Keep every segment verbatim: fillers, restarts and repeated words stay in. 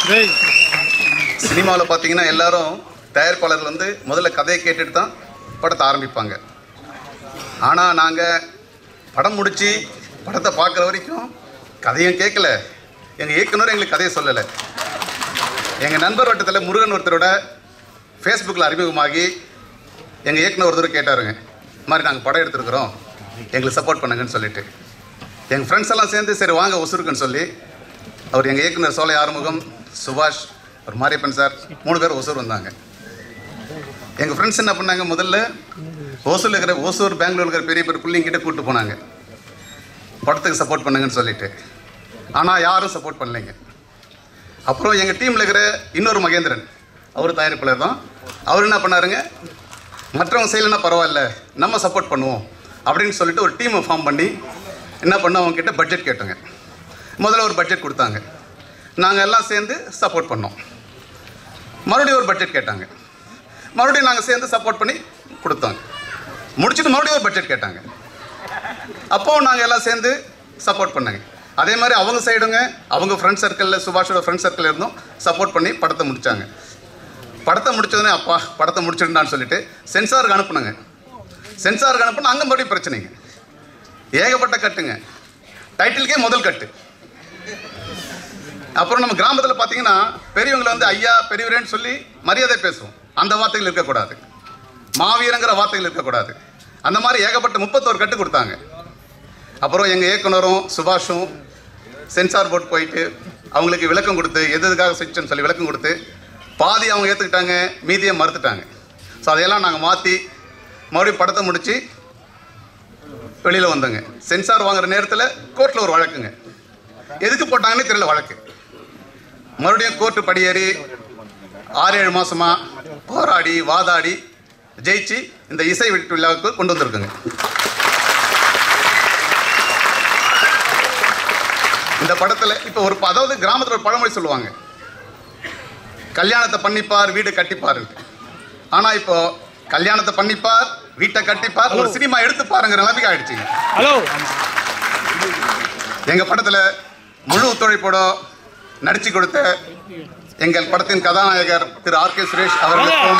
சினிமாவில் பார்த்தீங்கன்னா எல்லாரும் தயாரிப்பாளர்கள் வந்து முதல்ல கதையை கேட்டுட்டு தான் படத்தை ஆரம்பிப்பாங்க. ஆனால் நாங்கள் படம் முடித்து படத்தை பார்க்குற வரைக்கும் கதையும் கேட்கல, எங்கள் இயக்குனர் எங்களுக்கு கதையை சொல்லலை. எங்கள் நண்பர் வட்டத்தில் முருகன் ஒருத்தரோட ஃபேஸ்புக்கில் அறிமுகமாகி எங்கள் இயக்குனர் ஒருத்தர் கேட்டாருங்க, இது மாதிரி நாங்கள் படம் எடுத்துருக்குறோம், எங்களுக்கு சப்போர்ட் பண்ணுங்கன்னு சொல்லிட்டு. எங்கள் ஃப்ரெண்ட்ஸ் எல்லாம் சேர்ந்து சரி வாங்க ஒசூருக்குன்னு சொல்லி அவர் எங்கள் இயக்குனர் சோலை ஆறுமுகம், சுபாஷ், ஒரு மாரியப்பன் சார், மூணு பேர் ஒசூர் வந்தாங்க. எங்கள் ஃப்ரெண்ட்ஸ் என்ன பண்ணாங்க, முதல்ல ஓசூரில் இருக்கிற ஓசூர் பெங்களூர் இருக்கிற பெரிய பெரிய பிள்ளைங்கிட்ட கூப்பிட்டு போனாங்க படத்துக்கு சப்போர்ட் பண்ணுங்கன்னு சொல்லிட்டு. ஆனால் யாரும் சப்போர்ட் பண்ணலைங்க. அப்புறம் எங்கள் டீமில் இருக்கிற இன்னொரு மகேந்திரன், அவர் தயாரிப்பாளர் தான், அவர் என்ன பண்ணாருங்க, மற்றவங்க செய்யலைன்னா பரவாயில்ல நம்ம சப்போர்ட் பண்ணுவோம் அப்படின்னு சொல்லிட்டு ஒரு டீமை ஃபார்ம் பண்ணி என்ன பண்ணோம், அவங்கக்கிட்ட பட்ஜெட் கேட்டோங்க. முதல்ல ஒரு பட்ஜெட் கொடுத்தாங்க, நாங்கள் எல்லாம் சேர்ந்து சப்போர்ட் பண்ணோம். மறுபடியும் ஒரு பட்ஜெட் கேட்டாங்க, மறுபடியும் நாங்கள் சேர்ந்து சப்போர்ட் பண்ணி கொடுத்தாங்க. முடிச்சுட்டு மறுபடியும் ஒரு பட்ஜெட் கேட்டாங்க, அப்போவும் நாங்கள் எல்லாம் சேர்ந்து சப்போர்ட் பண்ணாங்க. அதே மாதிரி அவங்க சைடுங்க அவங்க ஃப்ரெண்ட் சர்க்கிளில், சுபாஷோட ஃப்ரெண்ட் சர்க்கிளில் இருந்தும் சப்போர்ட் பண்ணி படத்தை முடித்தாங்க. படத்தை முடித்ததுனே அப்பா படத்தை முடிச்சிருந்தான்னு சொல்லிட்டு சென்சாருக்கு அனுப்புனாங்க. சென்சாருக்கு அனுப்புனா அங்கே மறுபடியும் பிரச்சனைங்க, ஏகப்பட்ட கட்டுங்க, டைட்டிலுக்கே முதல் கட்டு. அப்புறம் நம்ம கிராமத்தில் பார்த்தீங்கன்னா பெரியவங்களை வந்து ஐயா பெரியவரேன்னு சொல்லி மரியாதை பேசுவோம், அந்த வார்த்தைகள் இருக்கக்கூடாது, மாவீரங்கிற வார்த்தைகள் இருக்கக்கூடாது. அந்த மாதிரி ஏகப்பட்ட முப்பத்தோரு கட்டு கொடுத்தாங்க. அப்புறம் எங்கள் இயக்குனரும் சுபாஷும் சென்சார் போர்ட் போயிட்டு அவங்களுக்கு விளக்கம் கொடுத்து எது எதுக்காக செஞ்சோன்னு சொல்லி விளக்கம் கொடுத்து பாதி அவங்க ஏற்றுக்கிட்டாங்க, மீதியை மறுத்துட்டாங்க. ஸோ அதையெல்லாம் நாங்கள் மாற்றி மறுபடியும் படத்தை முடித்து வெளியில் வந்தோங்க. சென்சார் வாங்குகிற நேரத்தில் கோர்ட்டில் ஒரு வழக்குங்க, எதுக்கு போட்டாங்கன்னு தெரியல வழக்கு. மறுபடியும் கோர்ட்டு படியேறி ஆறு ஏழு மாதமாக போராடி வாதாடி ஜெயிச்சு இந்த இசை வெட்டு விழாவுக்கு கொண்டு வந்திருக்குங்க. இந்த படத்தில் இப்போ ஒரு அதாவது கிராமத்தில் ஒரு பழமொழி சொல்லுவாங்க, கல்யாணத்தை பண்ணிப்பார் வீடு கட்டிப்பாருன்ட்டு. ஆனால் இப்போ கல்யாணத்தை பண்ணிப்பார் வீட்டை கட்டிப்பார் ஒரு சினிமா எடுத்து பாருங்கிற நிலைமைக்கு ஆயிடுச்சுங்க. ஹலோ, எங்கள் படத்தில் முழு ஒத்துழைப்போட நடிச்சு கொடுத்த எங்கள் படத்தின் கதாநாயகர் திரு ஆர் கே சுரேஷ் அவர்களுக்கும்,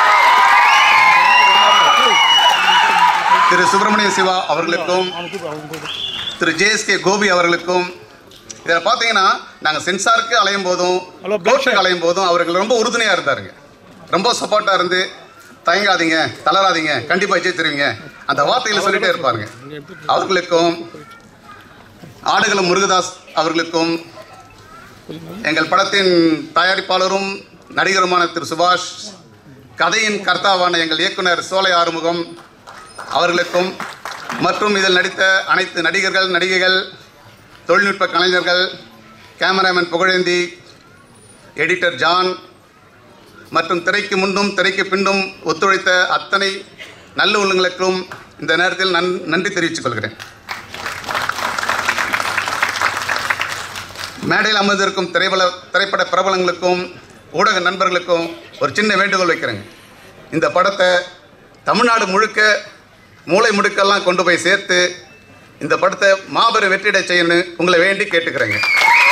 திரு சுப்பிரமணிய சிவா அவர்களுக்கும், Thiru J S K Gopi அவர்களுக்கும், இதில் பார்த்தீங்கன்னா நாங்கள் சென்சாருக்கு அலையும் போதும் கோர்ட்டுக்கு அலையும் போதும் அவர்கள் ரொம்ப உறுதுணையாக இருந்தாருங்க, ரொம்ப சப்போர்ட்டாக இருந்து தயங்காதீங்க தளராதீங்க கண்டிப்பாக ஜெயிச்சிருவீங்க அந்த வார்த்தைகளை சொல்லிட்டே இருப்பாருங்க. அவர்களுக்கும், ஆடுகளம் முருகதாஸ் அவர்களுக்கும், எங்கள் படத்தின் தயாரிப்பாளரும் நடிகருமான திரு சுபாஷ், கதையின் கர்த்தாவான எங்கள் இயக்குனர் சோலை ஆறுமுகம் அவர்களுக்கும், மற்றும் இதில் நடித்த அனைத்து நடிகர்கள் நடிகைகள், தொழில்நுட்ப கலைஞர்கள், கேமராமேன் புகழேந்தி, எடிட்டர் ஜான் மற்றும் திரைக்கு முன்னும் திரைக்கு பின்னும் ஒத்துழைத்த அத்தனை நல்ல உள்ளங்களுக்கும் இந்த நேரத்தில் நன் நன்றி தெரிவித்துக் கொள்கிறேன். மேடையில் அமர்ந்திருக்கும் திரைப்பட திரைப்பட பிரபலங்களுக்கும் ஊடக நண்பர்களுக்கும் ஒரு சின்ன வேண்டுகோள் வைக்கிறேங்க. இந்த படத்தை தமிழ்நாடு முழுக்க மூளை முடுக்கெல்லாம் கொண்டு போய் சேர்த்து இந்த படத்தை மாபெரும் வெற்றியடை செய்யணும்னு உங்களை வேண்டி கேட்டுக்கிறேங்க.